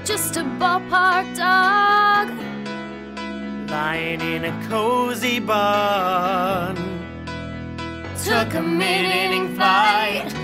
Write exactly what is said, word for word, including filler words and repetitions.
just a ballpark dog, lying in a cozy barn. took a mid-inning fight